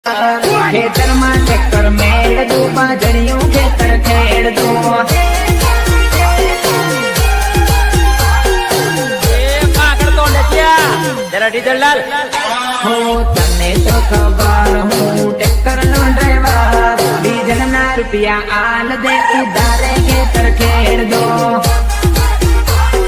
खेतर में ट्रैक्टर मेड़ दो बाजरियों खेतर खेड़ दो जरा डीजल डाल हो तने तो खबर हूँ ट्रैक्टर नो ड्राइवर डीजल ना रुपया आल दे उधारे खेतर खेड़ दो